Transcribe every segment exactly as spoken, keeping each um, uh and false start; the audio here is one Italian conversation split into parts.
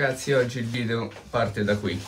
Ragazzi, oggi il video parte da qui.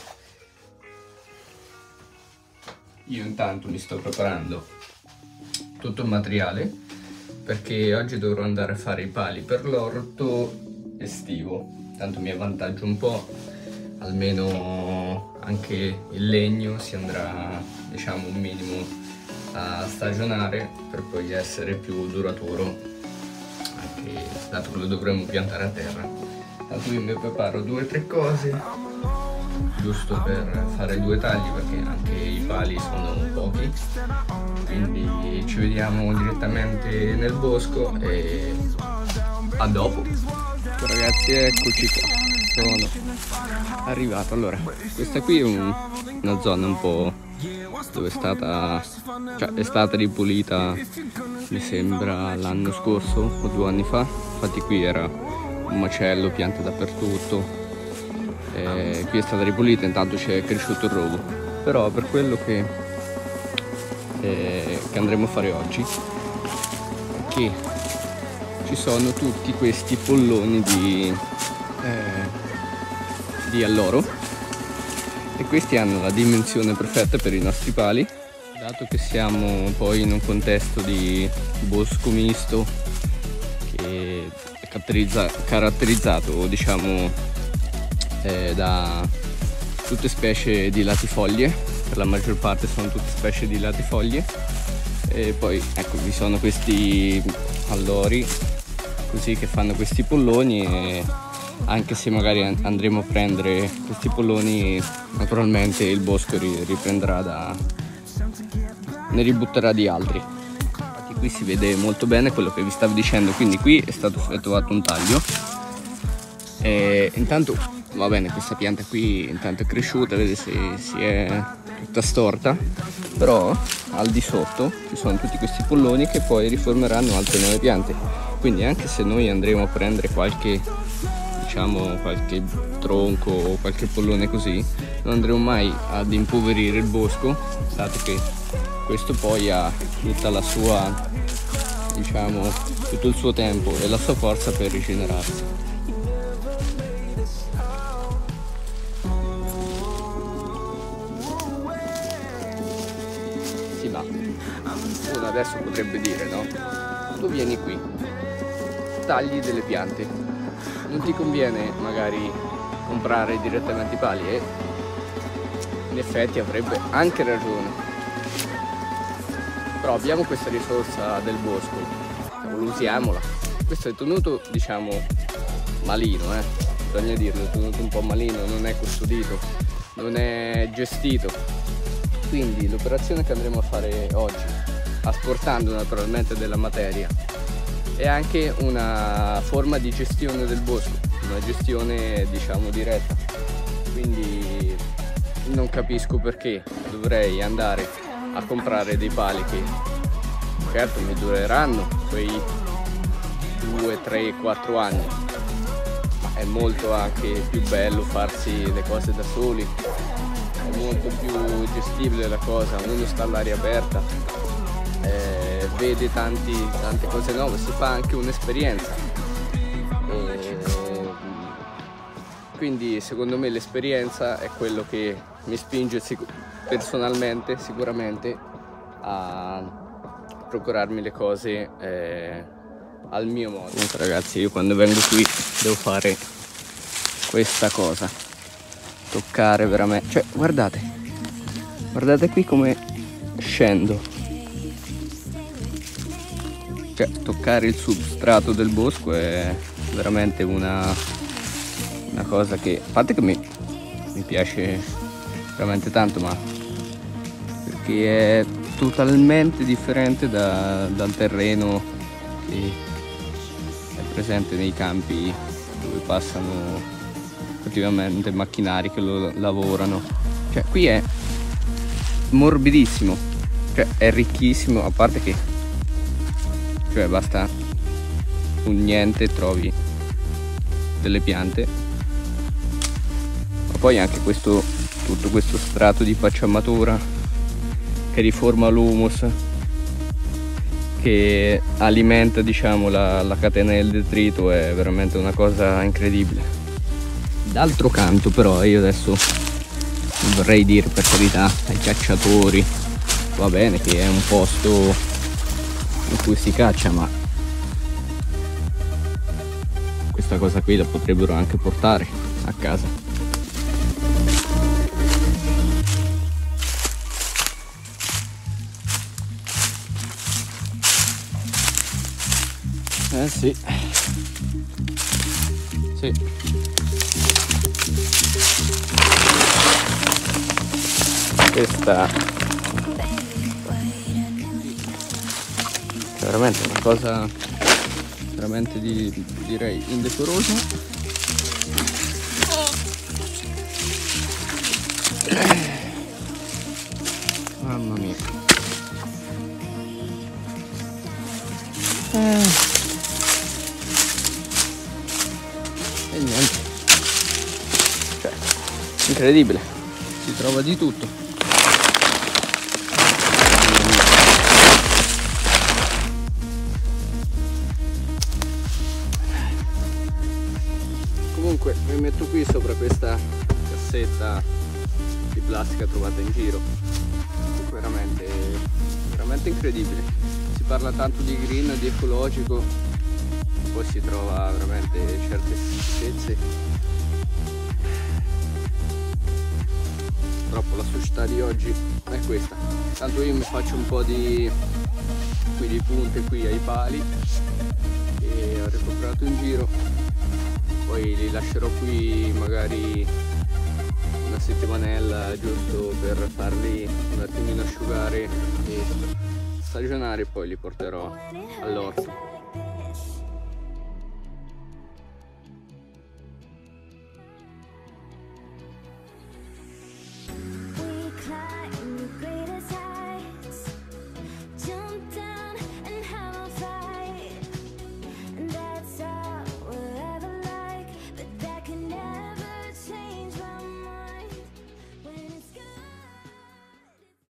Io intanto mi sto preparando tutto il materiale perché oggi dovrò andare a fare i pali per l'orto estivo. Tanto mi avvantaggio un po', almeno anche il legno si andrà, diciamo, un minimo a stagionare per poi essere più duraturo, anche dato che lo dovremo piantare a terra. Tanto io mi preparo due o tre cose giusto per fare due tagli, perché anche i pali sono pochi, quindi ci vediamo direttamente nel bosco e a dopo. Ragazzi, eccoci qua, sono arrivato. Allora, questa qui è un, una zona un po' dove è stata, cioè è stata ripulita, mi sembra l'anno scorso o due anni fa. Infatti qui era un macello, piante dappertutto, eh, qui è stata ripulita, intanto c'è cresciuto il rovo. Però per quello che, eh, che andremo a fare oggi, che ci sono tutti questi polloni di, eh, di alloro, e questi hanno la dimensione perfetta per i nostri pali, dato che siamo poi in un contesto di bosco misto che è caratterizzato, diciamo, eh, da tutte specie di latifoglie. Per la maggior parte sono tutte specie di latifoglie, e poi ecco vi sono questi allori così che fanno questi polloni, e anche se magari andremo a prendere questi polloni, naturalmente il bosco riprenderà da ne ributterà di altri. Qui si vede molto bene quello che vi stavo dicendo, quindi qui è stato effettuato un taglio e intanto va bene, questa pianta qui intanto è cresciuta, vedete, si, si è tutta storta, però al di sotto ci sono tutti questi polloni che poi riformeranno altre nuove piante. Quindi anche se noi andremo a prendere qualche, diciamo, qualche tronco o qualche pollone così, non andremo mai ad impoverire il bosco, dato che questo poi ha tutta la sua, diciamo, tutto il suo tempo e la sua forza per rigenerarsi. Sì, ma uno adesso potrebbe dire, no? Tu vieni qui, tagli delle piante, non ti conviene magari comprare direttamente i pali? E in effetti avrebbe anche ragione. Però abbiamo questa risorsa del bosco, usiamola. Questo è tenuto, diciamo, malino, eh? Bisogna dirlo, è tenuto un po' malino, non è custodito, non è gestito. Quindi l'operazione che andremo a fare oggi, asportando naturalmente della materia, è anche una forma di gestione del bosco, una gestione, diciamo, diretta. Quindi non capisco perché dovrei andare a comprare dei pali che certo mi dureranno quei due, tre, quattro anni, ma è molto anche più bello farsi le cose da soli, è molto più gestibile la cosa, uno sta all'aria aperta, eh, vede tanti, tante cose nuove, si fa anche un'esperienza. Quindi secondo me l'esperienza è quello che mi spinge personalmente sicuramente a procurarmi le cose eh, al mio modo. Comunque ragazzi, io quando vengo qui devo fare questa cosa, toccare veramente, cioè guardate, guardate qui come scendo, cioè toccare il substrato del bosco è veramente una, una cosa che, a parte che mi, mi piace veramente tanto, ma perché è totalmente differente da, dal terreno che è presente nei campi dove passano effettivamente macchinari che lo lavorano. Cioè qui è morbidissimo, cioè è ricchissimo, a parte che, cioè, basta un niente trovi delle piante, ma poi anche questo, tutto questo strato di pacciamatura che riforma l'humus, che alimenta, diciamo, la, la catena del detrito, è veramente una cosa incredibile. D'altro canto però io adesso vorrei dire, per carità, ai cacciatori, va bene che è un posto in cui si caccia, ma questa cosa qui la potrebbero anche portare a casa. Eh sì, sì. Questa è veramente una cosa veramente di, direi indecorosa. Mamma mia. Eh. E niente, cioè, incredibile, si trova di tutto. Comunque mi metto qui sopra questa cassetta di plastica trovata in giro, veramente, veramente incredibile. Si parla tanto di green, di ecologico, poi si trova veramente certe schifezze. Purtroppo la società di oggi è questa. Tanto io mi faccio un po' di qui di punte qui ai pali che ho recuperato in giro, poi li lascerò qui magari una settimanella giusto per farli un attimino asciugare e stagionare, e poi li porterò all'orto.